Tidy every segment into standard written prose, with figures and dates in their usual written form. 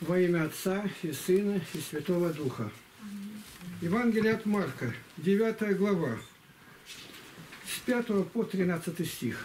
Во имя Отца и Сына и Святого Духа. Евангелие от Марка, 9 глава, с 5 по 13 стих.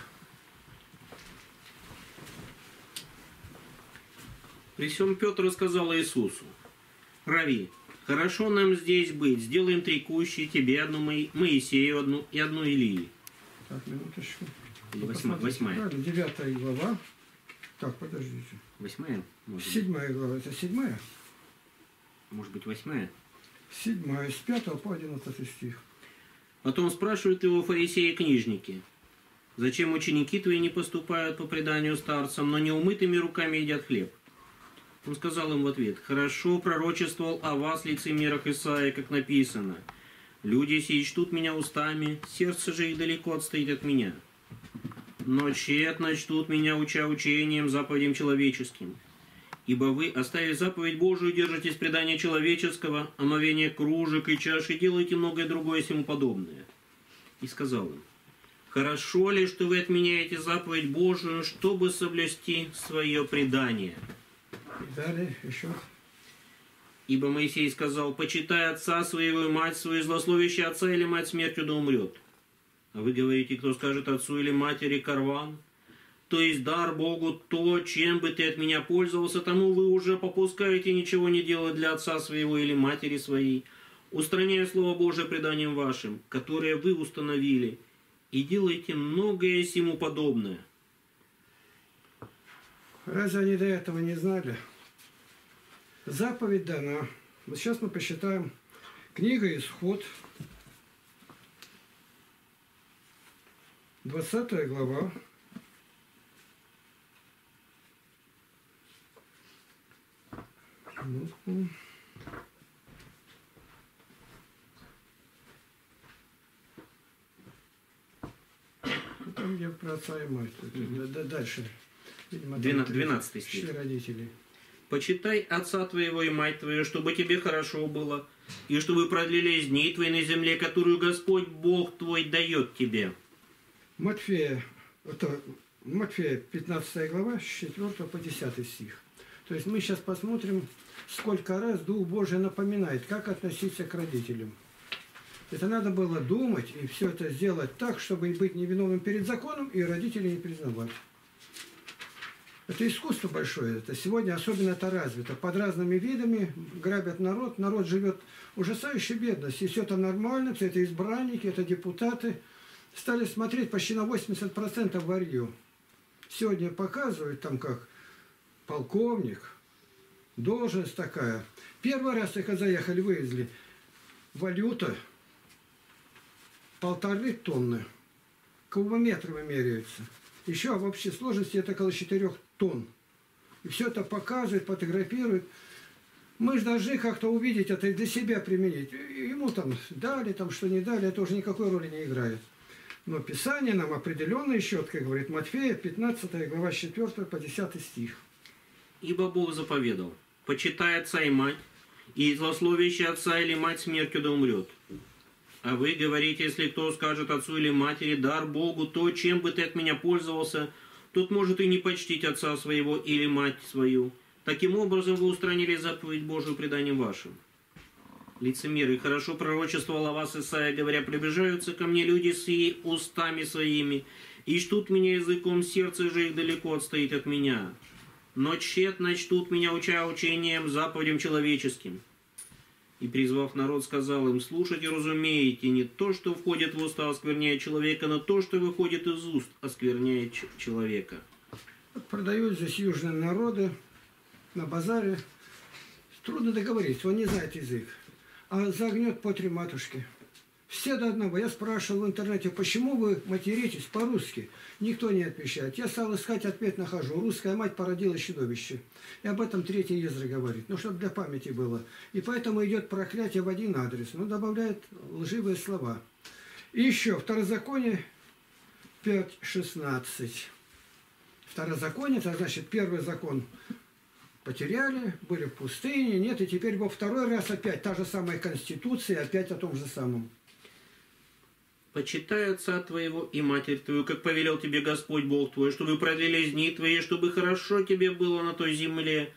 При всем Петр сказал Иисусу: «Рави, хорошо нам здесь быть, сделаем 3 кущи, тебе одну, Моисею одну и одну Илии». Так, минуточку. 8. 9 глава. Так, подождите. 8? 7 глава. Это 7? Может быть, 8? 7, с 5 по 11 стих. Потом спрашивают его фарисеи и книжники: «Зачем ученики твои не поступают по преданию старцам, но неумытыми руками едят хлеб?» Он сказал им в ответ: «Хорошо пророчествовал о вас, лицемерах, Исаия, как написано: люди сии чтут меня устами, сердце же их далеко отстоит от меня. Но тщетно чтут меня, уча учением, заповедям человеческим. Ибо вы, оставив заповедь Божию, держитесь предания человеческого, омовения кружек и чаш, и делаете многое другое сему подобное». И сказал им: «Хорошо ли, что вы отменяете заповедь Божию, чтобы соблюсти свое предание?» И далее еще. Ибо Моисей сказал: «Почитай отца своего и мать свою, злословящий отца или мать смертью да умрет». А вы говорите: кто скажет отцу или матери карван, то есть дар Богу, то, чем бы ты от меня пользовался, тому вы уже попускаете ничего не делать для отца своего или матери своей, устраняя Слово Божие преданием вашим, которое вы установили, и делаете многое сему подобное. Разве они до этого не знали? Заповедь дана. Вот сейчас мы посчитаем. Книга Исход, 20 глава. Там, где про отца и мать. Дальше. 12 стих. Родители. «Почитай отца твоего и мать твою, чтобы тебе хорошо было, и чтобы продлились дни твои на земле, которую Господь Бог твой дает тебе». Матфея, 15 глава, с 4 по 10 стих. То есть мы сейчас посмотрим, сколько раз Дух Божий напоминает, как относиться к родителям. Это надо было думать и все это сделать так, чтобы быть невиновным перед законом и родителей не признавать. Это искусство большое. Это сегодня особенно это развито. Под разными видами грабят народ. Народ живет ужасающей бедностью. И все это нормально, все это избранники, это депутаты. Стали смотреть почти на 80% варью. Сегодня показывают там как полковник, должность такая. Первый раз, когда заехали, вывезли, валюта 1,5 тонны. Кубометрами меряются. Еще в общей сложности это около 4 тонн. И все это показывают, фотографируют. Мы же должны как-то увидеть это и для себя применить. Ему там дали, там что не дали, это уже никакой роли не играет. Но Писание нам определенно и четко говорит. Матфея, 15 глава, с 4 по 10 стих. «Ибо Бог заповедал: почитай отца и мать, и злословящий отца или мать смертью да умрет. А вы говорите: если кто скажет отцу или матери, дар Богу, то, чем бы ты от меня пользовался, тот может и не почтить отца своего или мать свою. Таким образом вы устранили заповедь Божию преданием вашим. Лицемеры, хорошо пророчествовал о вас Исаия, говоря: приближаются ко мне люди сии устами своими, и чтут меня языком, сердце же их далеко отстоит от меня. Но тщетно чтут меня, уча учением, заповедям человеческим». И, призвав народ, сказал им: слушайте, разумеете, не то, что входит в уста, оскверняет человека, но то, что выходит из уст, оскверняет человека. Продают здесь южные народы на базаре. Трудно договориться, он не знает язык. А загнет по 3 матушки. Все до одного. Я спрашивал в интернете, почему вы материтесь по-русски? Никто не отвечает. Я стал искать, ответ нахожу. Русская мать породила чудовище. И об этом 3 Ездра говорит. Ну, чтобы для памяти было. И поэтому идет проклятие в один адрес. Ну, добавляет лживые слова. И еще, Второзаконие 5:16. Второзаконие, это значит, первый закон потеряли, были в пустыне, нет, и теперь во второй раз опять та же самая Конституция, опять о том же самом. «Почитай отца твоего и матерь твою, как повелел тебе Господь Бог твой, чтобы продлились дни твои, чтобы хорошо тебе было на той земле,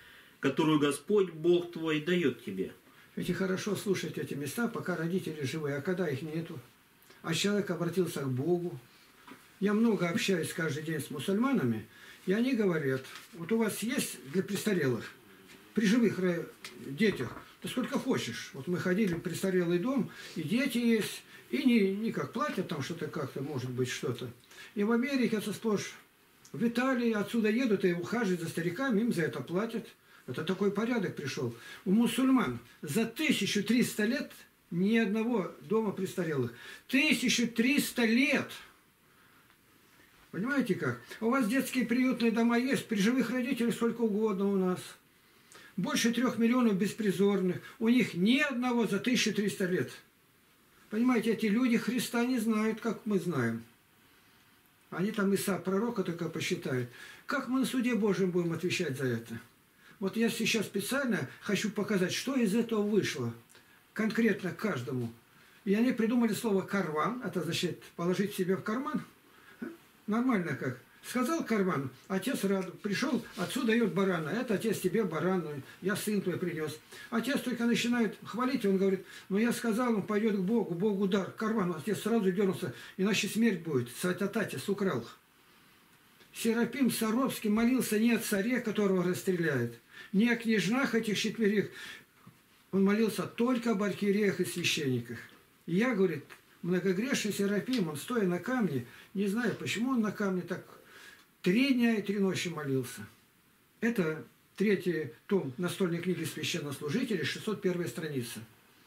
которую Господь Бог твой дает тебе. Ведь и хорошо слушать эти места, пока родители живы, а когда их нету. А человек обратился к Богу. Я много общаюсь каждый день с мусульманами, и они говорят, вот у вас есть для престарелых, при живых детях, да сколько хочешь. Вот мы ходили в престарелый дом, и дети есть, и не как платят там что-то как-то, может быть, что-то. И в Америке это сплошь. В Италии отсюда едут и ухаживают за стариками, им за это платят. Это такой порядок пришел. У мусульман за 1300 лет ни одного дома престарелых. 1300 лет! Понимаете как? У вас детские приютные дома есть, при живых родителях сколько угодно у нас. Больше 3 миллионов беспризорных. У них ни одного за 1300 лет. Понимаете, эти люди Христа не знают, как мы знаем. Они там Иса, пророка, только посчитают. Как мы на суде Божьем будем отвечать за это? Вот я сейчас специально хочу показать, что из этого вышло. Конкретно каждому. И они придумали слово «карван». Это значит положить себе в карман. Нормально как. Сказал карман, отец рад, пришел, отцу дает барана. Это отец тебе баран, я сын твой принес. Отец только начинает хвалить, он говорит, ну я сказал, он пойдет к Богу, Богу дар. Карман, отец сразу дернулся, иначе смерть будет. Отец украл. Серафим Саровский молился не о царе, которого расстреляют, не о княжнах этих четверых. Он молился только об архиереях и священниках. И я, говорит, многогрешный Серафим, он стоя на камне, не знаю, почему он на камне так 3 дня и 3 ночи молился. Это 3-й том настольной книги священнослужителей, 601 страница.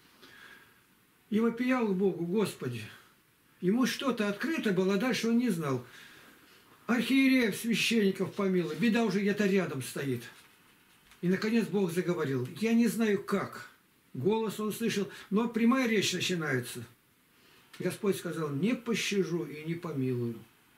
И вопиял к Богу, Господи. Ему что-то открыто было, а дальше он не знал. Архиереев, священников помилуй, беда уже где-то рядом стоит. И, наконец, Бог заговорил. Я не знаю как. Голос он слышал, но прямая речь начинается. Господь сказал, не пощажу и не помилую.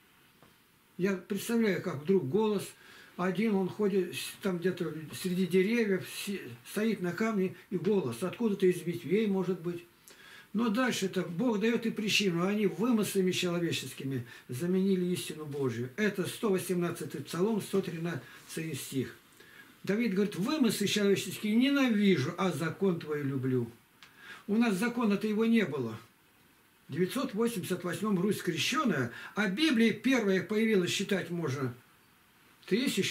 Я представляю, как вдруг голос, один он ходит там где-то среди деревьев, стоит на камне, и голос, откуда-то из ветвей, может быть. Но дальше-то Бог дает и причину, они вымыслами человеческими заменили истину Божию. Это 118-й Псалом, 113 стих. Давид говорит, вымыслы человеческие ненавижу, а закон твой люблю. У нас закона-то его не было. В 988 Русь крещеная, а Библия первая появилась, считать можно, в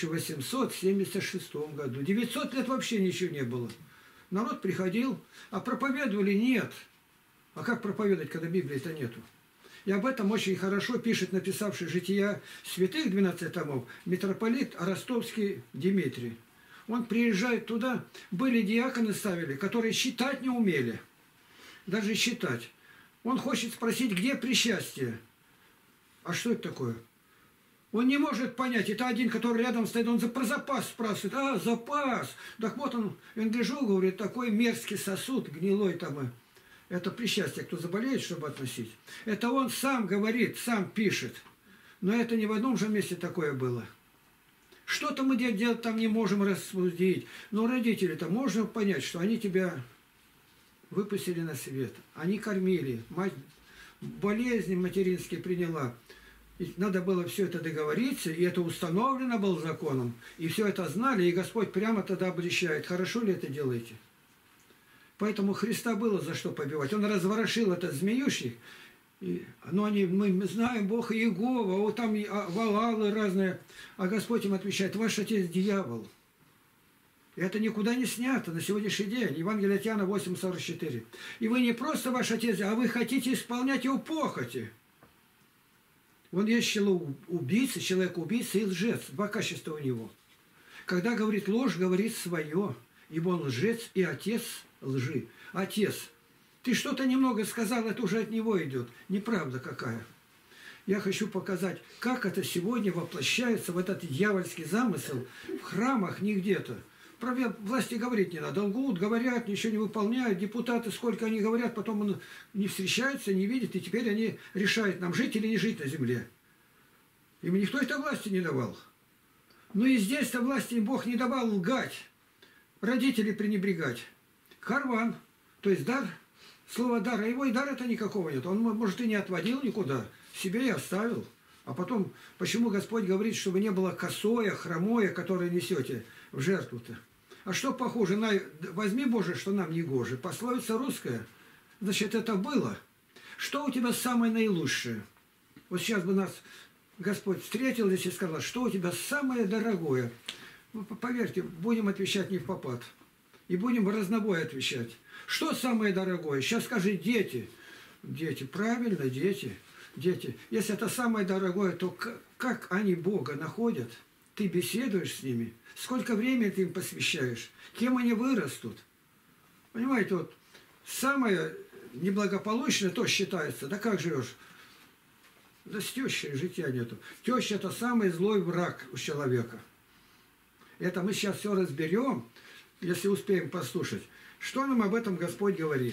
1876 году. 900 лет вообще ничего не было. Народ приходил, а проповедовали нет. А как проповедовать, когда Библии-то нету? И об этом очень хорошо пишет написавший «Жития святых» 12 томов митрополит Ростовский Дмитрий. Он приезжает туда, были диаконы ставили, которые считать не умели. Даже считать. Он хочет спросить, где причастие? А что это такое? Он не может понять. Это один, который рядом стоит, он про запас спрашивает. А, запас! Так вот он гляжу, говорит, такой мерзкий сосуд, гнилой там. Это причастие, кто заболеет, чтобы относить. Это он сам говорит, сам пишет. Но это не в одном же месте такое было. Что-то мы делать там не можем рассудить. Но родители-то можно понять, что они тебя выпустили на свет. Они кормили. Мать болезни материнские приняла. И надо было все это договориться, и это установлено было законом. И все это знали, и Господь прямо тогда обличает. Хорошо ли это делаете? Поэтому Христа было за что побивать. Он разворошил этот змеющих. Но мы знаем, Бог Иегова, вот там Ваалы разные. А Господь им отвечает, ваш отец дьявол. И это никуда не снято на сегодняшний день. Евангелие от Иоанна 8:44. И вы не просто ваш отец, а вы хотите исполнять его похоти. Вон есть человек-убийца и лжец. 2 качества у него. Когда говорит ложь, говорит свое. Ибо он лжец и отец лжи. Отец, ты что-то немного сказал, это уже от него идет. Неправда какая. Я хочу показать, как это сегодня воплощается в этот дьявольский замысел в храмах, не где-то. Про власти говорить не надо. Лгут, говорят, ничего не выполняют. Депутаты, сколько они говорят, потом он не встречаются, не видит, и теперь они решают, нам жить или не жить на земле. Им никто это власти не давал. Но и здесь-то власти Бог не давал лгать, родителей пренебрегать. Карван, то есть дар, слово дар, а его и дара-то никакого нет. Он, может, и не отводил никуда, себе и оставил. А потом, почему Господь говорит, чтобы не было косое, хромое, которое несете в жертву-то? А что похоже на «возьми, Боже, что нам не гоже»? Пословица русская. Значит, это было. Что у тебя самое наилучшее? Вот сейчас бы нас Господь встретил здесь и сказал, что у тебя самое дорогое? Ну, поверьте, будем отвечать не в попад. И будем в разнобой отвечать. Что самое дорогое? Сейчас скажи дети. Дети, правильно, дети. Дети. Если это самое дорогое, то как они Бога находят? Ты беседуешь с ними? Сколько времени ты им посвящаешь? Кем они вырастут? Понимаете, вот самое неблагополучное то считается. Да как живешь? Да с тещей житья нету. Теща – это самый злой враг у человека. Это мы сейчас все разберем, если успеем послушать. Что нам об этом Господь говорит?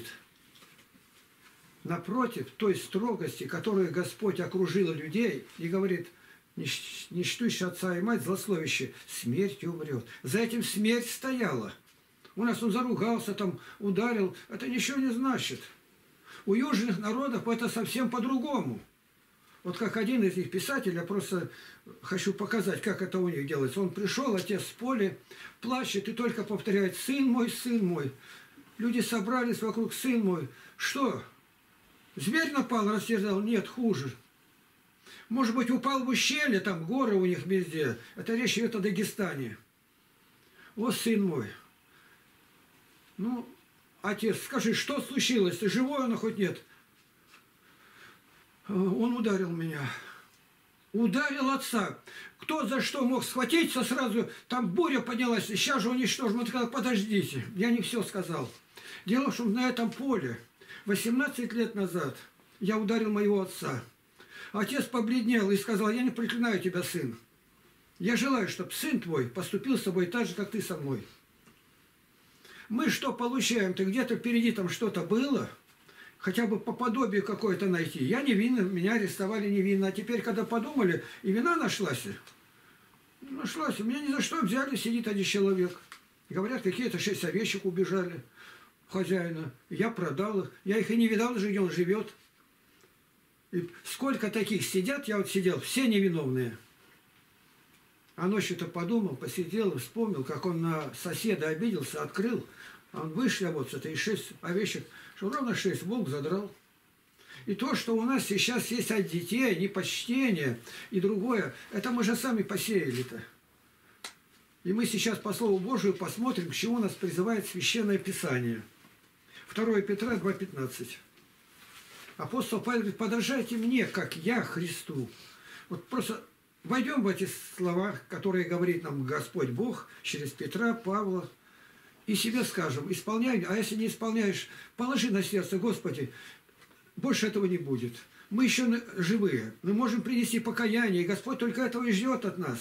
Напротив той строгости, которую Господь окружил людей, и говорит, не чтущий отца и мать, злословящий, смертью умрет. За этим смерть стояла. У нас он заругался, там ударил. Это ничего не значит. У южных народов это совсем по-другому. Вот как один из них писателей, я просто хочу показать, как это у них делается. Он пришел, отец в поле, плачет и только повторяет: сын мой, сын мой. Люди собрались вокруг: сын мой. Что? Зверь напал, растерзал? Нет, хуже. Может быть, упал в ущелье, там горы у них везде. Это речь идет о Дагестане. Вот сын мой. Ну, отец, скажи, что случилось? Ты живой, он хоть нет? Он ударил меня. Ударил отца. Кто за что мог схватиться сразу? Там буря поднялась, сейчас же уничтожим. Он сказал: подождите, я не все сказал. Дело в том, что на этом поле 18 лет назад я ударил моего отца. Отец побледнел и сказал: я не проклинаю тебя, сын. Я желаю, чтобы сын твой поступил с тобой так же, как ты со мной. Мы что получаем? Ты где-то впереди там что-то было? Хотя бы по подобию какое-то найти. Я невинен, меня арестовали невинно. А теперь, когда подумали, и вина нашлась. Нашлась. У меня ни за что взяли, сидит один человек. Говорят, какие-то 6 овечек убежали хозяина. Я продал их. Я их и не видал, где он живет. И сколько таких сидят, я вот сидел, все невиновные. А ночью-то подумал, посидел и вспомнил, как он на соседа обиделся, открыл. А он вышлявался-то, и 6 овечек, что ровно 6 волк задрал. И то, что у нас сейчас есть от детей, непочтение и другое, это мы же сами посеяли-то. И мы сейчас по Слову Божию посмотрим, к чему нас призывает Священное Писание. 2 Петра 2,15. Апостол Павел говорит: подражайте мне, как я Христу. Вот просто войдем в эти слова, которые говорит нам Господь Бог через Петра, Павла, и себе скажем: исполняй, а если не исполняешь, положи на сердце: Господи, больше этого не будет. Мы еще живые, мы можем принести покаяние, и Господь только этого и ждет от нас.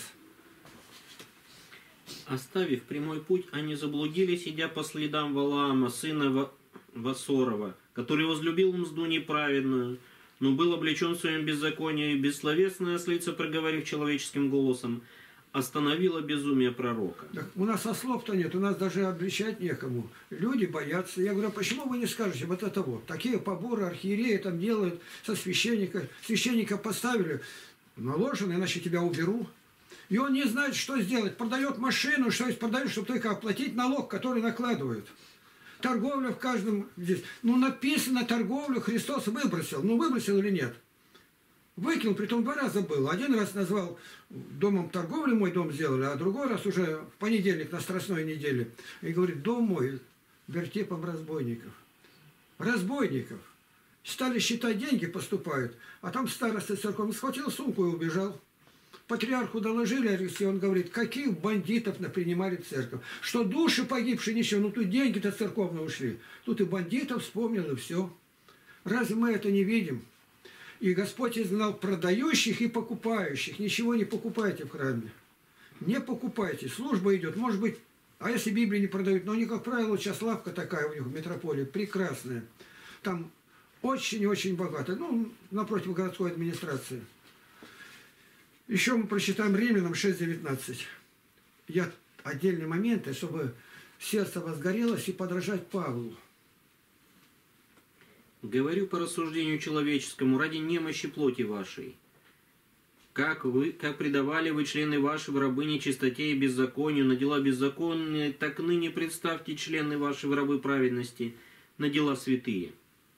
Оставив прямой путь, они заблудились, идя по следам Валаама, сына Васорова, который возлюбил мзду неправедную, но был облечен в своем беззаконии, и бессловесная ослица, проговорив человеческим голосом, остановила безумие пророка. Так, у нас ослов-то нет, у нас даже обличать некому. Люди боятся. Я говорю: почему вы не скажете вот это вот? Такие поборы архиереи там делают со священника. Священника поставили, наложено, иначе тебя уберу. И он не знает, что сделать. Продает машину, что есть продает, чтобы только оплатить налог, который накладывают. Торговля в каждом здесь. Ну, написано, торговлю Христос выбросил. Ну, выбросил или нет? Выкинул, притом 2 раза был. Один раз назвал домом торговли, мой дом сделали, а другой раз уже в понедельник на Страстной неделе. И говорит: дом мой вертепом разбойников. Разбойников. Стали считать, деньги поступают. А там староста церковь схватил сумку и убежал. Патриарху доложили, и он говорит: каких бандитов напринимали в церковь? Что души погибшие ничего, ну тут деньги-то церковные ушли. Тут и бандитов вспомнил, и все. Разве мы это не видим? И Господь изгнал продающих и покупающих. Ничего не покупайте в храме. Не покупайте. Служба идет, может быть, а если Библию не продают, но они, как правило, сейчас лавка такая у них в метрополии, прекрасная. Там очень-очень богато. Ну, напротив городской администрации. Еще мы прочитаем Римлянам 6:19. Я отдельные моменты, чтобы сердце возгорелось и подражать Павлу. Говорю по рассуждению человеческому, ради немощи плоти вашей. как предавали вы члены ваши в рабы нечистоте и беззаконию, на дела беззаконные, так ныне представьте члены ваши в рабы праведности, на дела святые.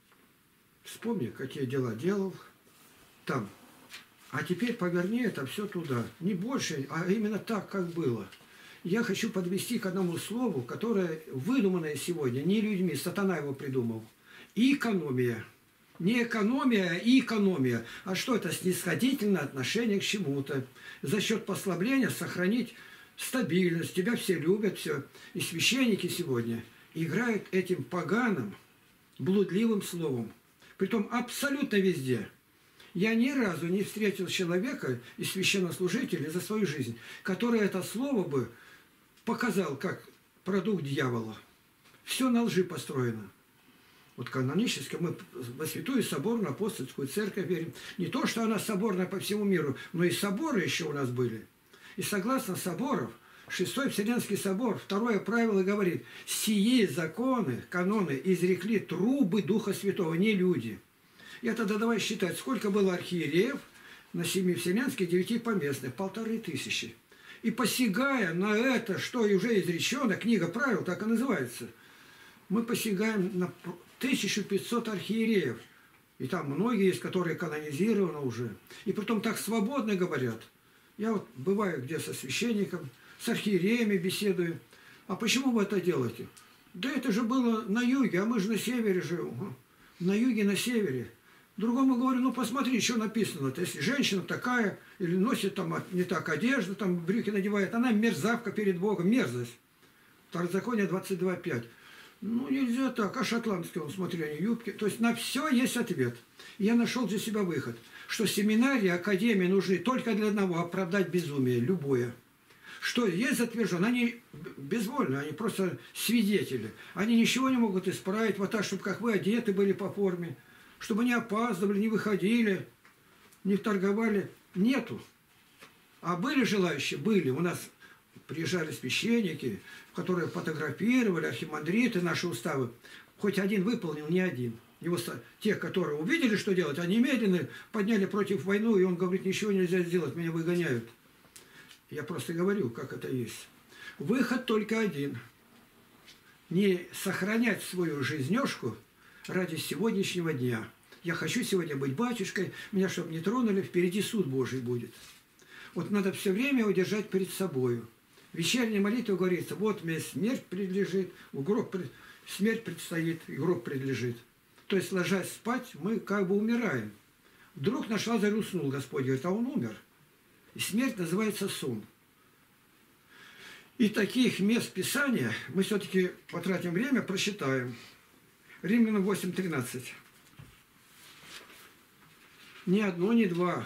Вспомни, какие дела делал там. А теперь поверни это все туда. Не больше, а именно так, как было. Я хочу подвести к одному слову, которое выдуманное сегодня не людьми, сатана его придумал. Экономия. Не экономия, а экономия. А что это? Снисходительное отношение к чему-то. За счет послабления сохранить стабильность. Тебя все любят, все. И священники сегодня играют этим поганым, блудливым словом. Притом абсолютно везде. Я ни разу не встретил человека из священнослужителей за свою жизнь, который это слово бы показал как продукт дьявола. Все на лжи построено. Вот канонически мы во Святую Соборную Апостольскую Церковь верим. Не то, что она соборная по всему миру, но и соборы еще у нас были. И согласно соборов, Шестой Вселенский собор, второе правило говорит, сие законы, каноны изрекли трубы Духа Святого, не люди. И тогда давай считать, сколько было архиереев на Семи Вселенских, 9 поместных, 1500. И посягая на это, что уже изречено, книга правил так и называется, мы посягаем на 1500 архиереев. И там многие есть, которые канонизированы уже. И потом так свободно говорят. Я вот бываю где со священником, с архиереями беседую. А почему вы это делаете? Да это же было на юге, а мы же на севере живем. На юге, на севере. Другому говорю, ну посмотри, что написано-то. Если женщина такая, или носит там не так одежду, там брюки надевает, она мерзавка перед Богом, мерзость. Второзаконие 22:5. Ну нельзя так, а шотландские, он смотри, они юбки. То есть на все есть ответ. Я нашел для себя выход, что семинарии, академии нужны только для одного, оправдать безумие, любое. Что есть затвержено, они безвольны, они просто свидетели. Они ничего не могут исправить, вот так, чтобы как вы одеты были по форме, чтобы не опаздывали, не выходили, не торговали. Нету. А были желающие? Были. У нас приезжали священники, которые фотографировали, архимандриты, наши уставы. Хоть один выполнил, не один. Его, те, которые увидели, что делать, они немедленно подняли против войну, и он говорит, ничего нельзя сделать, меня выгоняют. Я просто говорю, как это есть. Выход только один. Не сохранять свою жизнёшку ради сегодняшнего дня. Я хочу сегодня быть батюшкой, меня чтобы не тронули, впереди суд Божий будет. Вот надо все время удержать перед собою. В вечерней молитве говорится, вот мне смерть предлежит, смерть предстоит, и гроб предлежит. То есть, ложась спать, мы как бы умираем. Вдруг наш Лазарь уснул, Господь говорит, а он умер. И смерть называется сон. И таких мест Писания мы все-таки потратим время, прочитаем. Римлянам 8:13. Ни одно, ни два.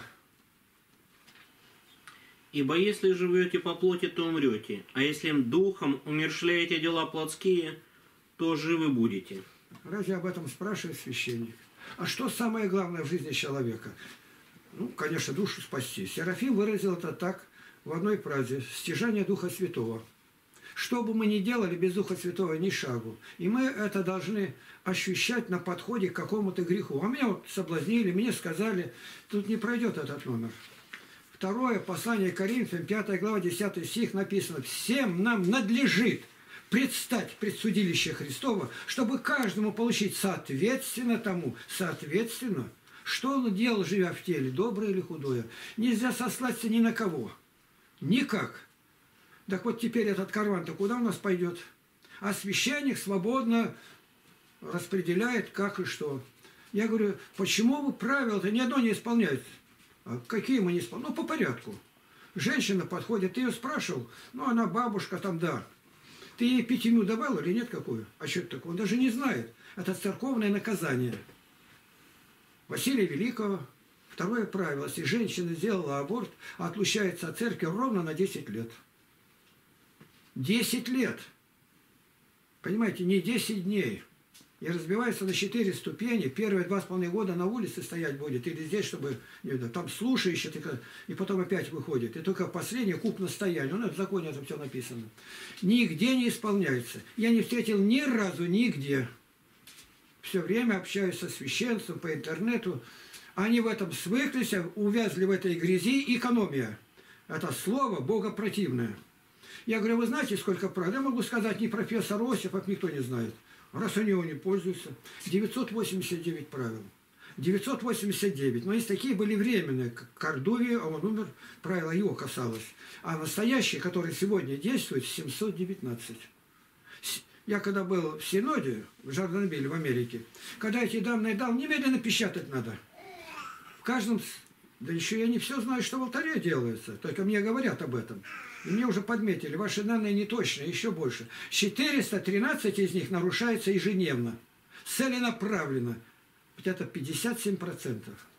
Ибо если живете по плоти, то умрете, а если духом умерщвляете дела плотские, то живы будете. Разве об этом спрашивает священник? А что самое главное в жизни человека? Ну, конечно, душу спасти. Серафим выразил это так в одной фразе. Стяжание Духа Святого. Что бы мы ни делали без Духа Святого, ни шагу. И мы это должны ощущать на подходе к какому-то греху. А меня вот соблазнили, мне сказали, тут не пройдет этот номер. Второе послание Коринфянам, 5 глава, 10 стих написано. Всем нам надлежит предстать пред судилище Христово, чтобы каждому получить соответственно тому, соответственно, что он делал, живя в теле, доброе или худое. Нельзя сослаться ни на кого. Никак. Так вот теперь этот караван-то куда у нас пойдет? А священник свободно распределяет как и что. Я говорю, почему вы правила-то ни одно не исполняете? А какие мы не исполняем? Ну, по порядку. Женщина подходит, ты ее спрашивал, ну, она бабушка там, да. Ты ей пятимю давал или нет какую? А что это такое? Он даже не знает. Это церковное наказание. Василия Великого, второе правило. Если женщина сделала аборт, отлучается от церкви ровно на 10 лет. 10 лет. Понимаете, не 10 дней. И разбивается на 4 ступени. Первые 2,5 года на улице стоять будет. Или здесь, чтобы... Там слушающий, и потом опять выходит. И только последнее куп настояния. Ну, в законе это все написано. Нигде не исполняется. Я не встретил ни разу нигде. Все время общаюсь со священством по интернету. Они в этом свыклись, увязли в этой грязи. Экономия. Это слово богопротивное. Я говорю, вы знаете, сколько правил? Я могу сказать, ни профессор Осипов, никто не знает. Раз они его не пользуются. 989 правил. 989. Но есть такие были временные. Кордовия, он умер, правило его касалось. А настоящие, которые сегодня действуют, 719. Я когда был в Синоде, в Жарденвилле, в Америке, когда эти данные дал, немедленно печатать надо. В каждом... Да еще я не все знаю, что в алтаре делается. Только мне говорят об этом. И мне уже подметили, ваши данные неточные, еще больше. 413 из них нарушается ежедневно. Целенаправленно. Где-то 57%.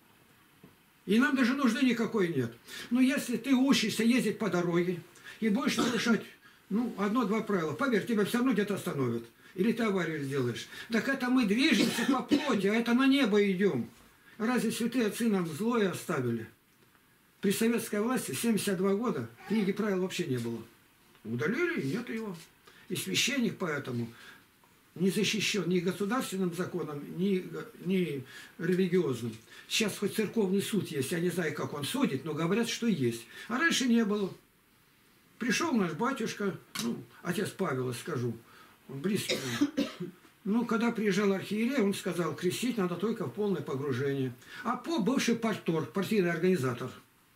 И нам даже нужды никакой нет. Но если ты учишься ездить по дороге и будешь нарушать, одно-два правила, поверь, тебя все равно где-то остановят. Или ты аварию сделаешь. Так это мы движемся по плоти, а это на небо идем. Разве святые отцы нам злое оставили? При советской власти 72 года книги правил вообще не было. Удалили, и нет его. И священник поэтому не защищен ни государственным законом, ни религиозным. Сейчас хоть церковный суд есть, я не знаю, как он судит, но говорят, что есть. А раньше не было. Пришел наш батюшка, отец Павел, скажу, он близкий. Когда приезжал архиерей, он сказал, крестить надо только в полное погружение. А бывший парторг, партийный организатор.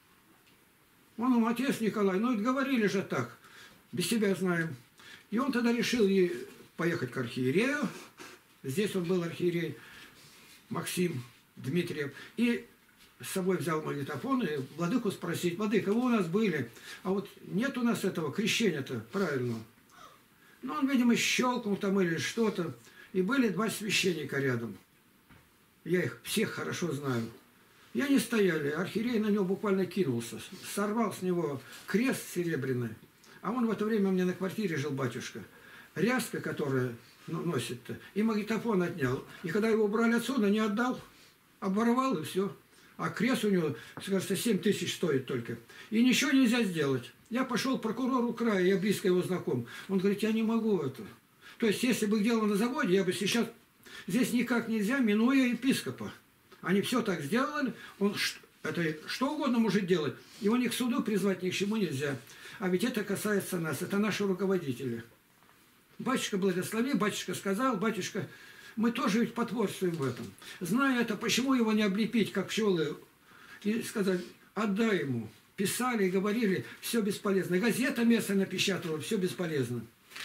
Он отец Николай, говорили же так, без тебя знаем. И он тогда решил поехать к архиерею. Здесь он был архиерей Максим Дмитриев. И с собой взял магнитофон и владыку спросить, владыка, вы у нас были, а вот нет у нас этого крещения-то правильного. Он, видимо, щелкнул там или что-то. И были два священника рядом. Я их всех хорошо знаю. И они стояли, архиерей на него буквально кинулся. Сорвал с него крест серебряный. А он в это время у меня на квартире жил, батюшка. Ряска, которая носит-то, и магнитофон отнял. И когда его убрали отсюда, не отдал. Оборвал и все. А крест у него, кажется, 7 тысяч стоит только. И ничего нельзя сделать. Я пошел к прокурору края, я близко его знаком. Он говорит, я не могу это. То есть, если бы делал на заводе, я бы сейчас... Здесь никак нельзя, минуя епископа. Они все так сделали. Он это что угодно может делать. Его ни к суду призвать, ни к чему нельзя. А ведь это касается нас. Это наши руководители. Батюшка благослови, батюшка сказал, батюшка... Мы тоже ведь потворствуем в этом. Зная это, почему его не облепить, как пчелы? И сказать, отдай ему. Писали, говорили, все бесполезно. Газета место напечатала, все бесполезно.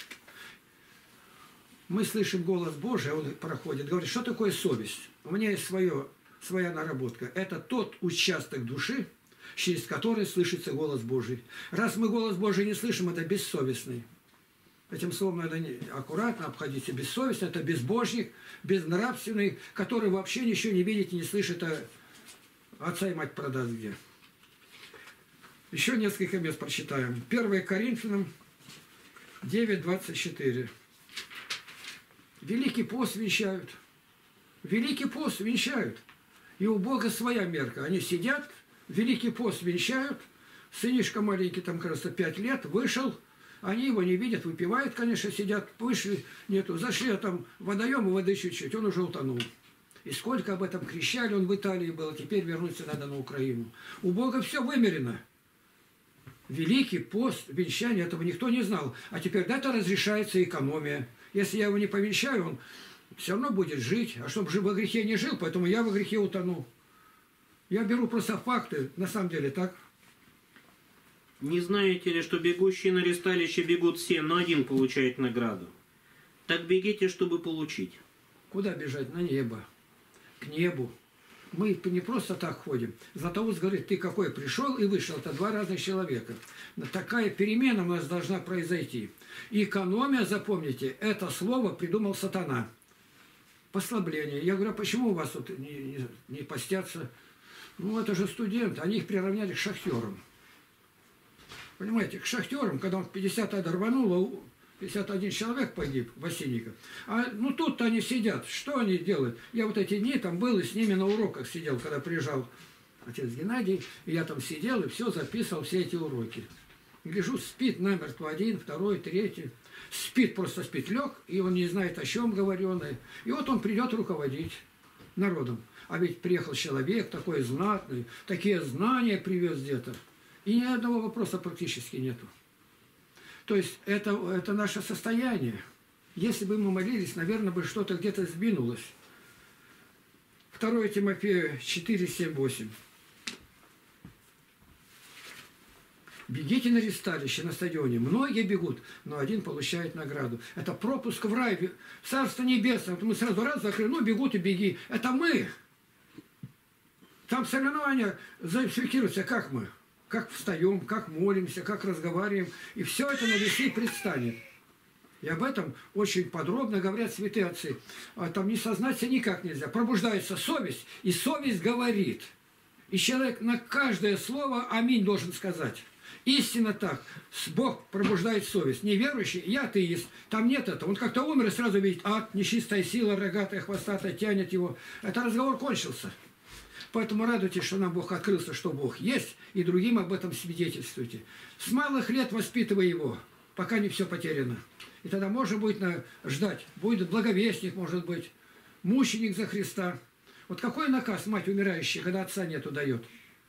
Мы слышим голос Божий, он проходит, говорит, что такое совесть? У меня есть своя наработка. Это тот участок души, через который слышится голос Божий. Раз мы голос Божий не слышим, это бессовестный. Этим словом надо аккуратно обходиться. Бессовестный – это безбожник, безнравственный, который вообще ничего не видит и не слышит, а отца и мать продаст где. Еще несколько мест прочитаем. 1 Коринфянам 9:24. Великий пост венчают. Великий пост венчают. И у Бога своя мерка. Они сидят, Великий пост венчают. Сынишка маленький, там, кажется, 5 лет, вышел. Они его не видят, выпивают, конечно, сидят. Вышли, нету. Зашли, а там водоем и воды чуть-чуть. Он уже утонул. И сколько об этом кричали, он в Италии был. Теперь вернуться надо на Украину. У Бога все вымерено. Великий пост, венчание, этого никто не знал. А теперь это разрешается экономия. Если я его не повенчаю, он все равно будет жить. А чтобы во грехе не жил, поэтому я во грехе утону. Я беру просто факты, на самом деле, так? Не знаете ли, что бегущие на ресталище бегут все, но один получает награду? Так бегите, чтобы получить. Куда бежать? На небо. К небу. Мы не просто так ходим. Златоуст говорит, ты какой пришел и вышел. Это два разных человека. Такая перемена у нас должна произойти. Экономия, запомните, это слово придумал сатана. Послабление. Я говорю, а почему у вас тут не постятся? Это же студенты. Они их приравняли к шахтерам. Понимаете, к шахтерам, когда он 50 рвануло, 51 человек погиб в Осинниках. А тут-то они сидят. Что они делают? Я вот эти дни там был и с ними на уроках сидел, когда приезжал отец Геннадий. И я там сидел и все записывал, все эти уроки. Гляжу, спит намертво один, второй, третий. Спит, просто спит, лег, и он не знает, о чем говорю. И вот он придет руководить народом. А ведь приехал человек такой знатный, такие знания привез где-то. И ни одного вопроса практически нету. То есть это наше состояние. Если бы мы молились, наверное, бы что-то где-то сдвинулось. 2 Тимофея 4, 7, 8. Бегите на ресталище, на стадионе. Многие бегут, но один получает награду. Это пропуск в рай, в Царство Небесное. Вот мы сразу раз закрыли, ну бегут и беги. Это мы. Там соревнования зафиксируются, как мы. Как встаем, как молимся, как разговариваем. И все это на весы предстанет. И об этом очень подробно говорят святые отцы. А там не сознаться никак нельзя. Пробуждается совесть, и совесть говорит. И человек на каждое слово аминь должен сказать. Истинно так. Бог пробуждает совесть. Неверующий, я атеист. Там нет этого. Он как-то умер и сразу видит ад, нечистая сила, рогатая, хвостатая, тянет его. Это разговор кончился. Поэтому радуйтесь, что нам Бог открылся, что Бог есть, и другим об этом свидетельствуйте. С малых лет воспитывай его, пока не все потеряно. И тогда можно будет ждать. Будет благовестник, может быть, мученик за Христа. Вот какой наказ мать умирающая, когда отца нету, дает?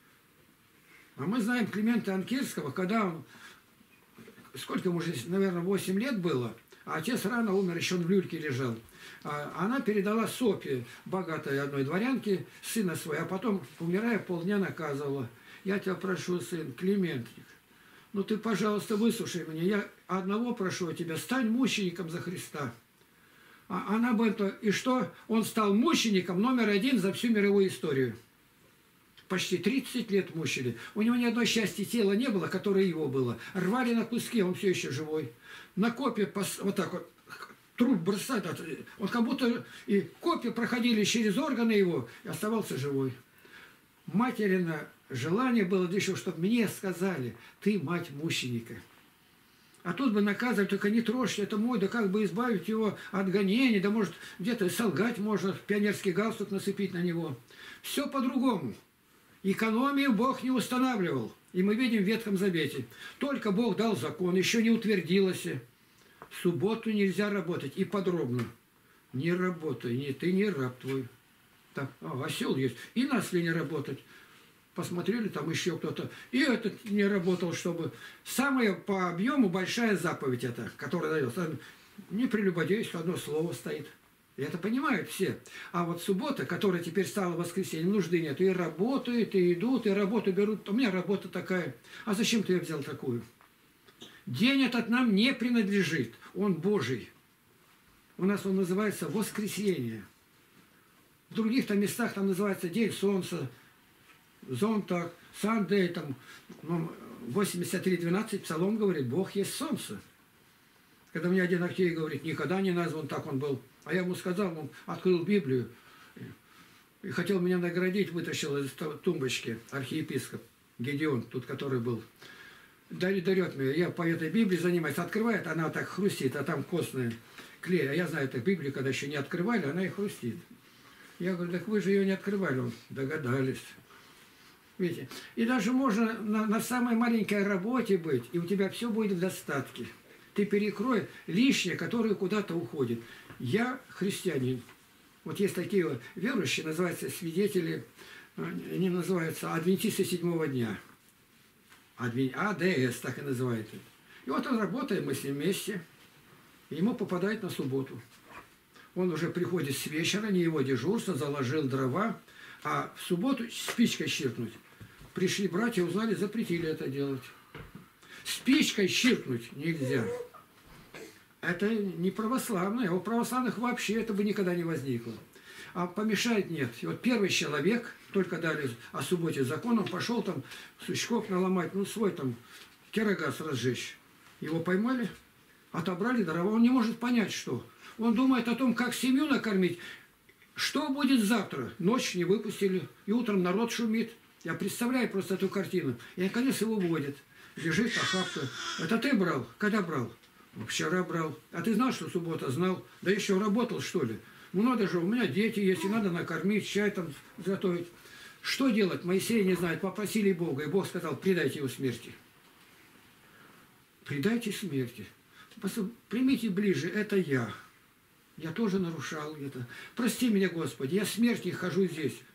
А мы знаем Климента Анкирского, когда он, сколько ему уже, наверное, 8 лет было, а отец рано умер, еще он в люльке лежал. Она передала Софье, богатой одной дворянке, сына своего, а потом, умирая, полдня наказывала. Я тебя прошу, сын, Климентик, ну ты, пожалуйста, выслушай меня. Я одного прошу тебя, стань мучеником за Христа. А она бы это... И что? Он стал мучеником номер 1 за всю мировую историю. Почти 30 лет мучили. У него ни одной части тела не было, которое его было. Рвали на куски, он все еще живой. На копье вот так вот, труп бросать. Он как будто... И копья проходили через органы его, и оставался живой. Материна желание было еще, чтобы мне сказали, ты мать мученика. А тут бы наказывать, только не трожьте, это мой, да как бы избавить его от гонений, да может где-то солгать можно, пионерский галстук насыпить на него. Все по-другому. Экономию Бог не устанавливал. И мы видим в Ветхом Завете. Только Бог дал закон, еще не утвердилось. В субботу нельзя работать. И подробно. Не работай, ты не раб твой. Так, осел есть. И нас ли не работать? Посмотрели, там еще кто-то. И этот не работал, чтобы... Самая по объему большая заповедь это, которая дается. Не прелюбодействие, одно слово стоит. И это понимают все. А вот суббота, которая теперь стала воскресеньем, нужды нет. И работают, и идут, и работу берут. У меня работа такая. А зачем ты ее взял такую? День этот нам не принадлежит. Он Божий. У нас он называется воскресенье. В других-то местах там называется день солнца, зонтак, Сандей, там, 83:12 Псалом говорит, Бог есть солнце. Когда мне один архиерей говорит, никогда не назван, так он был. А я ему сказал, он открыл Библию и хотел меня наградить, вытащил из тумбочки архиепископ Гедеон, тут который был. Дарет мне, я по этой Библии занимаюсь, открывает, она так хрустит, а там костная клей. А я знаю эту Библию, когда еще не открывали, она и хрустит. Я говорю, так вы же ее не открывали. Он, догадались. Видите? И даже можно на самой маленькой работе быть, и у тебя все будет в достатке. Ты перекрой лишнее, которое куда-то уходит. Я христианин. Вот есть такие вот верующие, называются свидетели, они называются адвентисты 7-го дня. АДС, так и называют. И вот он работает, мы с ним вместе, и ему попадает на субботу. Он уже приходит с вечера, не его дежурство, заложил дрова, а в субботу спичкой чиркнуть. Пришли братья, узнали, запретили это делать. Спичкой чиркнуть нельзя. Это не православное. А у православных вообще это бы никогда не возникло. А помешать нет. И вот первый человек, только дали о субботе закон, он пошел там сучков наломать, ну свой там керогаз разжечь. Его поймали, отобрали дрова. Он не может понять, что. Он думает о том, как семью накормить. Что будет завтра? Ночь не выпустили, и утром народ шумит. Я представляю просто эту картину. И, наконец, его вводят. Лежит охапка. Это ты брал? Когда брал? Вчера брал. А ты знал, что суббота? Знал. Да еще работал, что ли? Ну, надо же, у меня дети есть, и надо накормить, чай там готовить. Что делать? Моисей не знает. Попросили Бога, и Бог сказал, предайте его смерти. Предайте смерти. Примите ближе, это я. Я тоже нарушал это. Прости меня, Господи, я смерть не хожу здесь.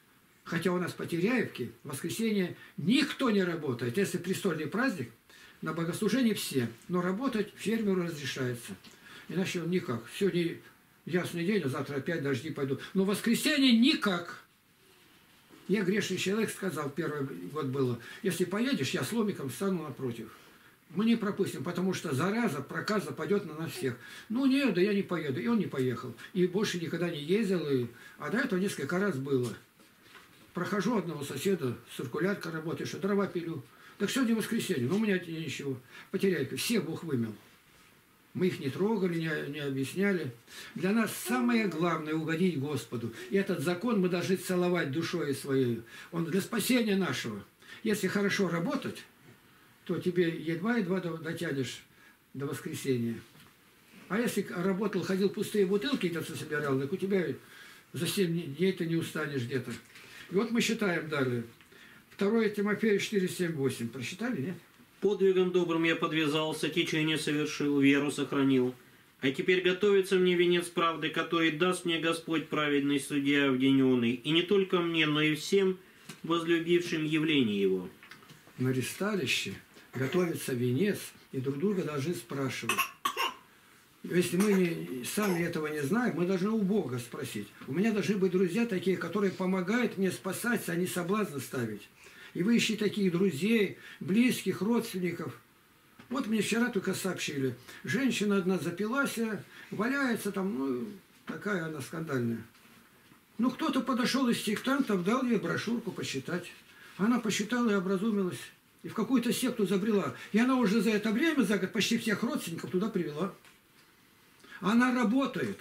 Хотя у нас по Теряевке в воскресенье никто не работает. Если престольный праздник, на богослужении все. Но работать фермеру разрешается. Иначе он никак. Сегодня ясный день, а завтра опять дожди пойдут. Но в воскресенье никак. Я грешный человек, сказал, первый год было. Если поедешь, я с ломиком встану напротив. Мы не пропустим, потому что зараза, проказа пойдет на нас всех. Ну нет, да я не поеду. И он не поехал. И больше никогда не ездил. А до этого несколько раз было. Прохожу одного соседа, циркулярка работает, что дрова пилю. Так сегодня воскресенье, но у меня ничего. Потеряйка, всех Бог вымел. Мы их не трогали, не объясняли. Для нас самое главное угодить Господу. И этот закон мы должны целовать душой своей. Он для спасения нашего. Если хорошо работать, то тебе едва-едва дотянешь до воскресенья. А если работал, ходил пустые бутылки, где-то собирал, так у тебя за 7 дней ты не устанешь где-то. И вот мы считаем далее. 2 Тимофея 4, 7, 8. Прочитали, нет? Подвигом добрым я подвязался, течение совершил, веру сохранил. А теперь готовится мне венец правды, который даст мне Господь праведный судья обвиненный. И не только мне, но и всем возлюбившим явление Его. На ресталище готовится венец, и друг друга должны спрашивать. Если мы сами этого не знаем, мы должны у Бога спросить. У меня должны быть друзья такие, которые помогают мне спасаться, а не соблазны ставить. И вы ищите таких друзей, близких, родственников. Вот мне вчера только сообщили. Женщина одна запилась, валяется там, ну, такая она скандальная. Ну, кто-то подошел из сектантов, дал ей брошюрку почитать. Она посчитала и образумилась. И в какую-то секту забрела. И она уже за это время, за год, почти всех родственников туда привела. Она работает.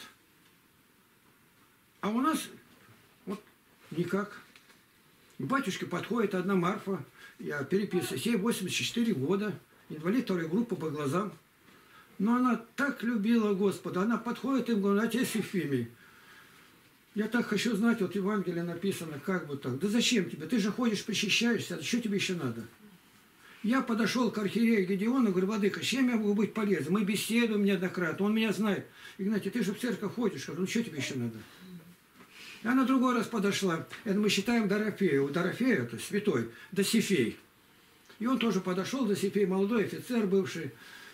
А у нас вот никак. К батюшке подходит одна Марфа, я переписываюсь, ей 84 года, инвалид второй группы по глазам. Но она так любила Господа, она подходит и говорит: отец Ефимий, я так хочу знать, вот в Евангелии написано, как бы так. Да зачем тебе? Ты же ходишь, причащаешься, а что тебе еще надо? Я подошел к архиерею Гедеону, говорю: владыка, чем я могу быть полезен? Мы беседуем неоднократно, он меня знает. Игнатий, ты же в церковь ходишь, говорю, ну что тебе еще надо? И она другой раз подошла, это мы считаем Дорофея. У Дорофея, это святой, Досифей. И он тоже подошел, Досифей, молодой офицер бывший.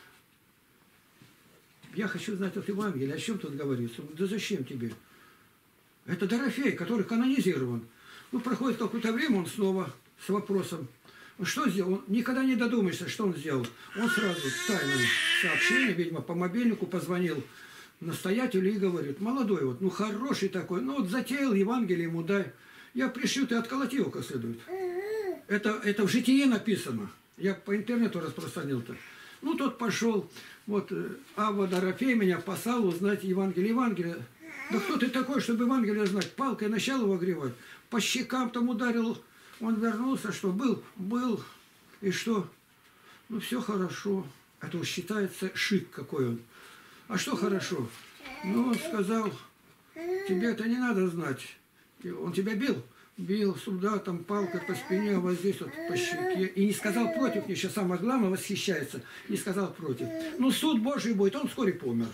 Я хочу знать от Евангелия, о чем тут говорится. Он говорит: да зачем тебе? Это Дорофей, который канонизирован. Ну, проходит какое-то время, он снова с вопросом. Что сделал? Он никогда не додумаешься, что он сделал. Он сразу тайное сообщение, видимо, по мобильнику позвонил настоятелю и говорит: молодой вот, ну хороший такой, ну вот затеял Евангелие ему дай. Я пришью, ты отколоти его как следует. Это в житие написано. Я по интернету распространил-то. Ну, тот пошел, вот, Авва Дорофей меня послал узнать Евангелие. Евангелие. Да кто ты такой, чтобы Евангелие знать? Палкой начал его огревать. По щекам там ударил. Он вернулся, что был, и что? Ну, все хорошо. Это уж считается шик какой он. А что хорошо? Ну, он сказал: тебе это не надо знать. Он тебя бил? Бил сюда, там палкой по спине, вот здесь вот по щеке. И не сказал против, мне сейчас самое главное, восхищается. Не сказал против. Ну, суд Божий будет, он вскоре помер.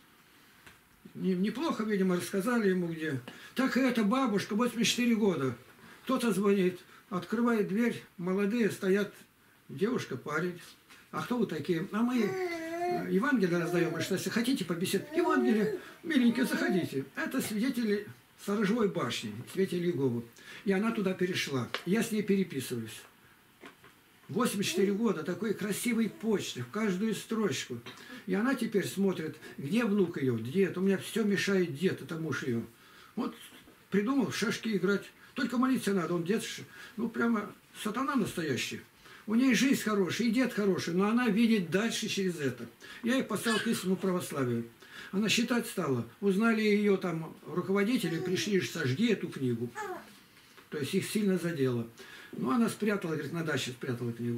Неплохо, видимо, рассказали ему где. Так и эта бабушка, 84 года. Кто-то звонит, открывает дверь, молодые стоят, девушка, парень. А кто вы такие? А мы Евангелие раздаем, что если хотите побеседовать. Евангелие, миленькие, заходите. Это свидетели Сторожевой башни, свидетели Иеговы. И она туда перешла. Я с ней переписываюсь. 84 года, такой красивый почерк, в каждую строчку. И она теперь смотрит, где внук ее, дед. У меня все мешает дед, это муж ее. Вот придумал в шашки играть. Только молиться надо, он дед, ну прямо сатана настоящий. У нее жизнь хорошая, и дед хороший, но она видит дальше через это. Я ей послал к истинному православию. Она считать стала. Узнали ее там руководители, пришли, сожги эту книгу. То есть их сильно задело. Ну, она спрятала, говорит, на даче спрятала книгу.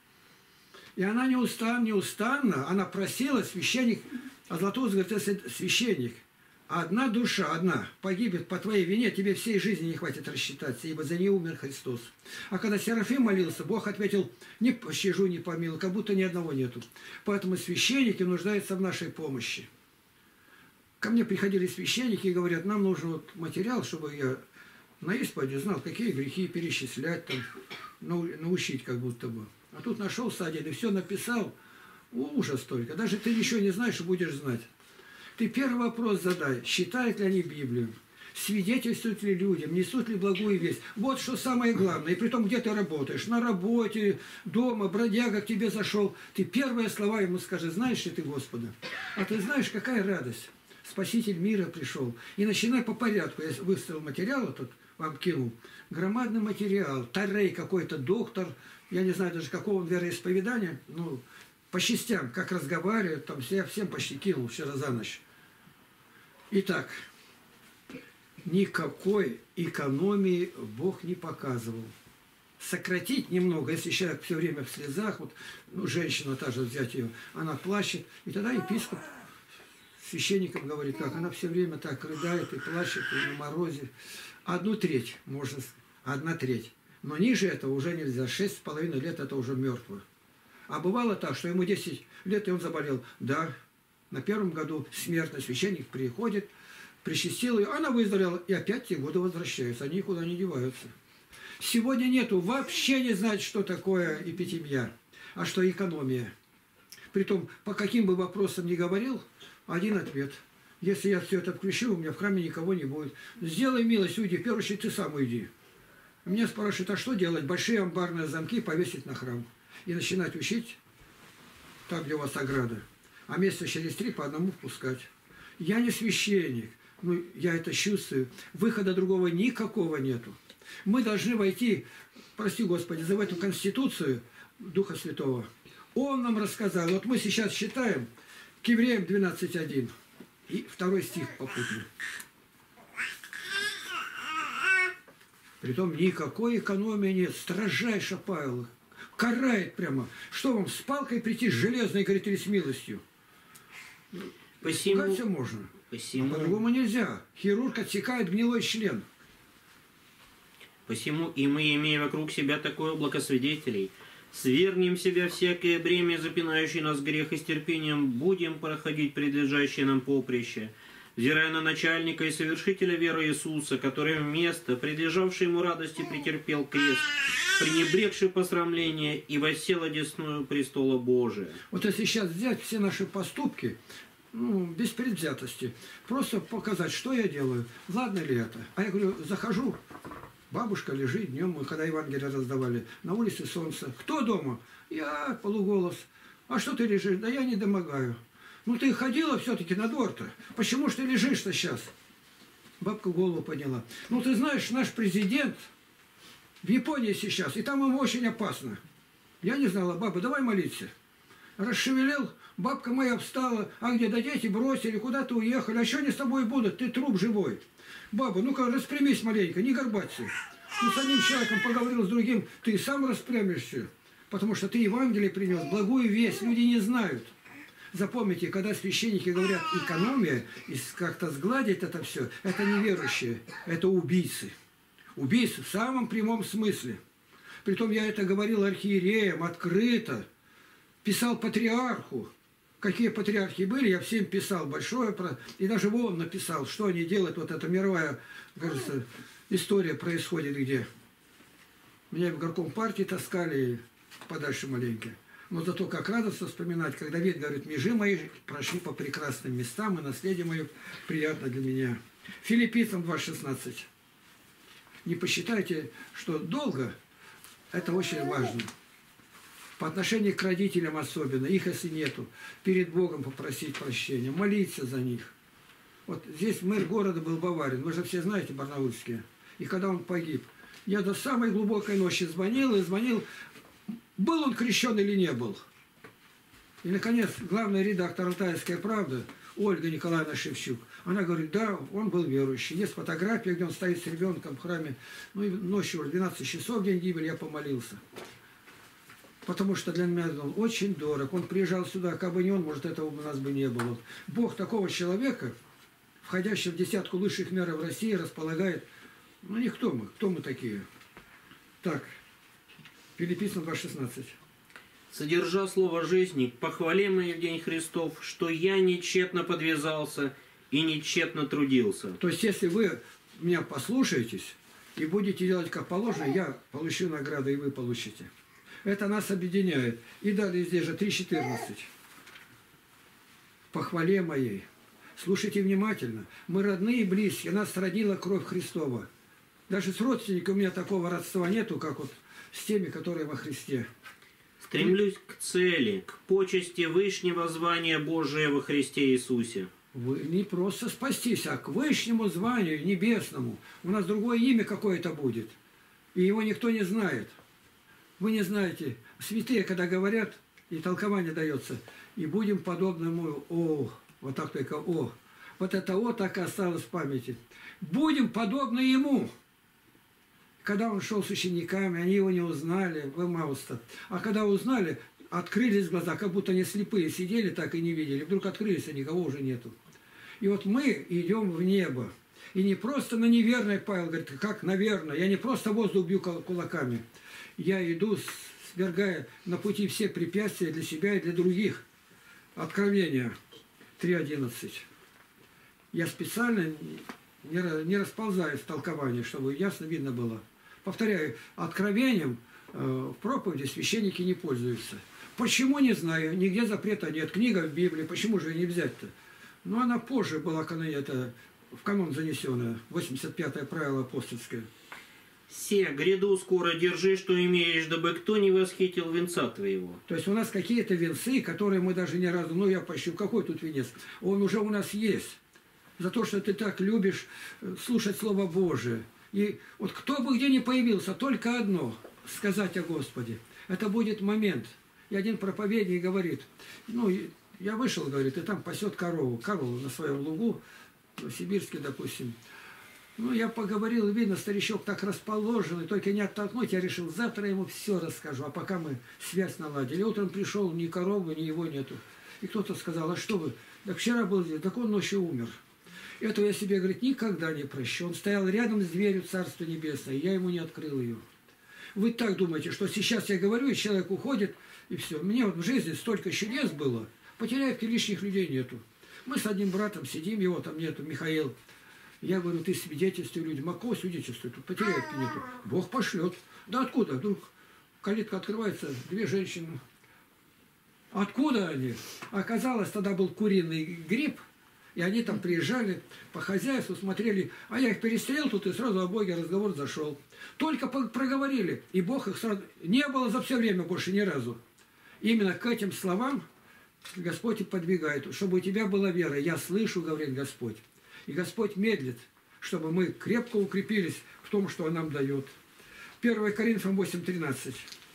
И она неустанно, она просила, священник, а Златоуст говорит: если священник, одна душа, одна, погибнет по твоей вине, тебе всей жизни не хватит рассчитаться, ибо за нее умер Христос. А когда Серафим молился, Бог ответил: не пощажу, не помилую, как будто ни одного нету. Поэтому священники нуждаются в нашей помощи. Ко мне приходили священники и говорят: нам нужен вот материал, чтобы я На исповеди знал, какие грехи перечислять, там, научить как будто бы. А тут нашел садик и все написал. Ужас только. Даже ты ничего не знаешь и будешь знать. Ты первый вопрос задай. Считают ли они Библию? Свидетельствуют ли людям? Несут ли благую весть? Вот что самое главное. И при том, где ты работаешь. На работе, дома, бродяга к тебе зашел. Ты первые слова ему скажи. Знаешь ли ты Господа? А ты знаешь, какая радость. Спаситель мира пришел. И начинай по порядку. Я выставил материал, тут вам кинул. Громадный материал. Тарей какой-то, доктор. Я не знаю даже какого он вероисповедания. Ну, по частям, как разговаривают. Там я всем почти кинул вчера за ночь. Итак, никакой экономии Бог не показывал. Сократить немного, если человек все время в слезах, вот, ну, женщина та же, взять ее, она плачет, и тогда епископ священникам говорит, как она все время так рыдает и плачет, и на морозе. 1/3, можно сказать, 1/3. Но ниже этого уже нельзя, 6,5 лет это уже мертво. А бывало так, что ему 10 лет, и он заболел. Да, на первом году смертный священник приходит, причастил ее, она выздоровела, и опять те годы возвращаются, они никуда не деваются. Сегодня нету, вообще не знать, что такое эпитемия, а что экономия. Притом, по каким бы вопросам ни говорил, один ответ. Если я все это включу, у меня в храме никого не будет. Сделай милость, уйди, в первую очередь ты сам уйди. Меня спрашивают, а что делать? Большие амбарные замки повесить на храм. И начинать учить там, где у вас ограда. А месяца через 3 по одному впускать. Я не священник, но я это чувствую. Выхода другого никакого нету. Мы должны войти, прости Господи, в эту Конституцию Духа Святого. Он нам рассказал. Вот мы сейчас читаем к Евреям 12:1. И 2 стих попутно. Притом никакой экономии нет. Строжайше Павел карает прямо. Что вам, с палкой прийти с железной, говорит, или с милостью? Пугаться можно. А по-другому нельзя. Хирург отсекает гнилой член. Посему и мы, имея вокруг себя такое облако свидетелей, свергнем в себя всякое бремя, запинающее нас грех, и с терпением будем проходить предлежащее нам поприще, взирая на начальника и совершителя веры Иисуса, который вместо предлежавшей ему радости претерпел крест, пренебрегший посрамление и воссел одесную престола Божия. Вот если сейчас взять все наши поступки, ну, без предвзятости, просто показать, что я делаю, ладно ли это. А я говорю, захожу, бабушка лежит днем, мы когда Евангелие раздавали, на улице солнце. Кто дома? Я, полуголос. А что ты лежишь? Да я не домогаю. Ну ты ходила все-таки на двор-то. Почему ж ты лежишь-то сейчас? Бабка голову подняла. Ну ты знаешь, наш президент в Японии сейчас, и там ему очень опасно. Я не знала, баба, давай молиться. Расшевелил, бабка моя встала, а где, да дети бросили, куда-то уехали, а что они с тобой будут, ты труп живой. Баба, ну-ка распрямись маленько, не горбаться. Ну с одним человеком поговорил, с другим, ты сам распрямишься, потому что ты Евангелие принес, благую весть, люди не знают. Запомните, когда священники говорят экономия, и как-то сгладить это все, это неверующие, это убийцы. Убийцы в самом прямом смысле. Притом я это говорил архиереям открыто, писал патриарху. Какие патриархи были, я всем писал большое, и даже вон написал, что они делают, вот эта мировая, кажется, история происходит где. Меня в горком партии таскали подальше маленько. Но зато как радостно вспоминать, когда Давид говорит, межи мои прошли по прекрасным местам, и наследие мое приятно для меня. Филиппийцам 2:16. Не посчитайте, что долго, это очень важно. По отношению к родителям особенно, их если нету, перед Богом попросить прощения, молиться за них. Вот здесь мэр города был Баварин, вы же все знаете, барнаульские. И когда он погиб, я до самой глубокой ночи звонил, был он крещен или не был. И, наконец, главный редактор «Алтайской правды» Ольга Николаевна Шевчук, она говорит, да, он был верующий. Есть фотография, где он стоит с ребенком в храме. Ну и ночью, в 12 часов, день гибели, я помолился. Потому что для меня он очень дорог. Он приезжал сюда, как бы не он, может, этого у нас бы не было. Бог такого человека, входящего в десятку лучших мэров России, располагает. Ну, не кто мы такие. Так, Филиппийцам 2:16. Содержа слово жизни, похвалимый в день Христов, что я нечетно подвязался и нечетно трудился. То есть, если вы меня послушаетесь, и будете делать как положено, я получу награду, и вы получите. Это нас объединяет. И далее здесь же 3:14. По хвале моей. Слушайте внимательно. Мы родные и близкие, нас родила кровь Христова. Даже с родственниками у меня такого родства нету, как вот с теми, которые во Христе. Стремлюсь к цели, к почести вышнего звания Божия во Христе Иисусе. Вы не просто спастись, а к высшему званию небесному. У нас другое имя какое-то будет. И его никто не знает. Вы не знаете. Святые, когда говорят, и толкование дается, и будем подобному О. Вот так только О. Вот это О так и осталось в памяти. Будем подобны Ему. Когда он шел с учениками, они его не узнали в Эмаус-то. А когда узнали, открылись глаза, как будто они слепые сидели, так и не видели. Вдруг открылись, а никого уже нету. И вот мы идем в небо. И не просто на неверное, Павел говорит, как на верное. Я не просто воздух бью кулаками. Я иду, свергая на пути все препятствия для себя и для других. Откровение 3:11. Я специально не расползаюсь в толковании, чтобы ясно видно было. Повторяю, откровением в проповеди священники не пользуются. Почему, не знаю, нигде запрета нет. Книга в Библии, почему же ее не взять-то? Но она позже была в канон занесенная, 85-е правило апостольское. «Се, гряду скоро, держи, что имеешь, дабы кто не восхитил венца твоего». То есть у нас какие-то венцы, которые мы даже ни разу, я пощу, какой тут венец? Он уже у нас есть. За то, что ты так любишь слушать Слово Божие. И вот кто бы где ни появился, только одно – сказать о Господе. Это будет момент. И один проповедник говорит, я вышел, говорит, и там пасет корову на своем лугу, в Сибирске, допустим. Я поговорил, видно, старичок так расположенный, только не оттолкнуть, я решил, завтра ему все расскажу, а пока мы связь наладили. Утром пришел, ни коровы, ни его нету. И кто-то сказал, а что вы? Так вчера был здесь, так он ночью умер. Этого я себе, говорит, никогда не прощу. Он стоял рядом с дверью Царства Небесного, и я ему не открыл ее. Вы так думаете, что сейчас я говорю, и человек уходит, и все. Мне вот в жизни столько чудес было, потеряевки лишних людей нету. Мы с одним братом сидим, его там нету, Михаил. Я говорю, ты свидетельствуй людям, а кого свидетельствуй? Тут потеряевки нету. Бог пошлет. Да откуда? Вдруг калитка открывается, две женщины. Откуда они? Оказалось, тогда был куриный грипп, и они там приезжали по хозяйству, смотрели, а я их перестрелил тут, и сразу о Боге разговор зашел. Только проговорили, и Бог их сразу... Не было за все время больше ни разу. Именно к этим словам Господь и подвигает, чтобы у тебя была вера. Я слышу, говорит Господь. И Господь медлит, чтобы мы крепко укрепились в том, что Он нам дает. 1 Коринфянам 8:13.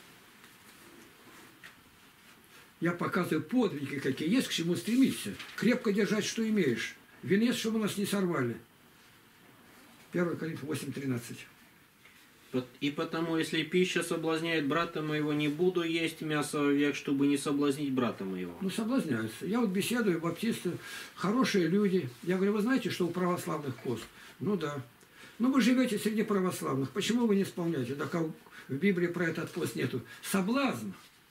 Я показываю подвиги, какие есть, к чему стремиться. Крепко держать, что имеешь. Венец, чтобы нас не сорвали. 1 Коринфянам 8:13. И потому, если пища соблазняет брата моего, не буду есть мясо вовек, чтобы не соблазнить брата моего. Соблазняются. Я вот беседую, баптисты, хорошие люди. Я говорю, вы знаете, что у православных пост? Да. Вы живете среди православных. Почему вы не исполняете? Да как в Библии про этот пост нету. Соблазн.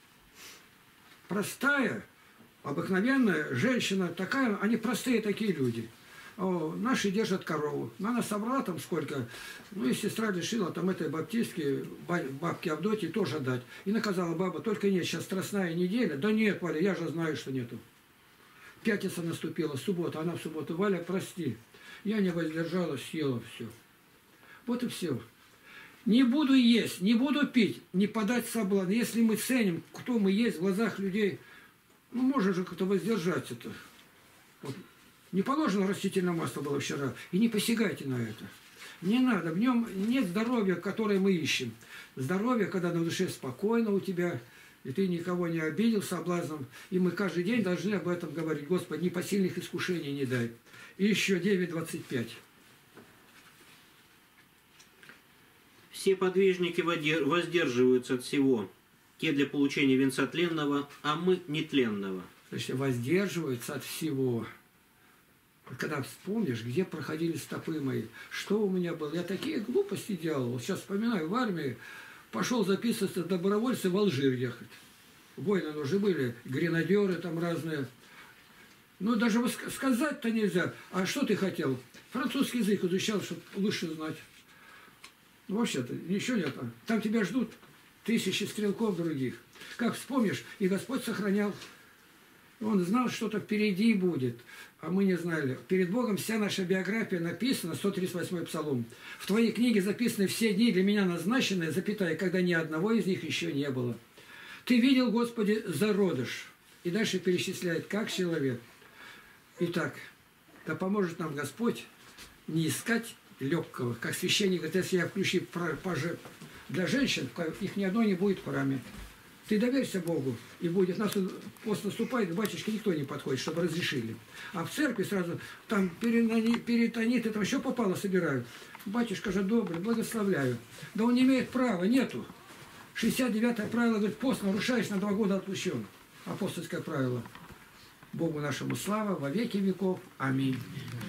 Простая, обыкновенная женщина, такая, они простые такие люди. Наши держат корову. Она собрала там сколько, и сестра решила там этой баптистке, бабке Авдотье тоже дать. И наказала баба, только нет, сейчас страстная неделя. Да нет, Валя, я же знаю, что нету. Пятница наступила, суббота, она в субботу, Валя, прости. Я не воздержалась, съела все. Вот и все. Не буду есть, не буду пить, не подать соблазн. Если мы ценим, кто мы есть в глазах людей, можно же как-то воздержаться-то. Вот. Не положено растительное масло было вчера. И не посягайте на это. Не надо. В нем нет здоровья, которое мы ищем. Здоровье, когда на душе спокойно у тебя, и ты никого не обидел соблазном. И мы каждый день должны об этом говорить. Господи, непосильных искушений не дай. И еще 9:25. Все подвижники воздерживаются от всего. Те для получения венца тленного, а мы нетленного. Значит, воздерживаются от всего. Когда вспомнишь, где проходили стопы мои, что у меня было. Я такие глупости делал. Вот сейчас вспоминаю, в армии пошел записываться добровольцы в Алжир ехать. Войны уже были, гренадеры там разные. Даже сказать-то нельзя. А что ты хотел? Французский язык изучал, чтобы лучше знать. Вообще-то ничего нет. Там тебя ждут тысячи стрелков других. Как вспомнишь, и Господь сохранял. Он знал, что-то впереди будет, а мы не знали. Перед Богом вся наша биография написана, 138-й псалом. В твоей книге записаны все дни для меня назначенные, запятая, когда ни одного из них еще не было. Ты видел, Господи, зародыш. И дальше перечисляет, как человек. Итак, да поможет нам Господь не искать легкого. Как священник говорит, если я включу паже для женщин, их ни одной не будет в храме. Ты доверься Богу, и будет. Нас пост наступает, к батюшке никто не подходит, чтобы разрешили. А в церкви сразу там перитонит, там еще попало собирают. Батюшка же добрый, благословляю. Да он не имеет права, нету. 69-е правило говорит, пост нарушаешь, на 2 года отпущен. Апостольское правило. Богу нашему слава во веки веков. Аминь.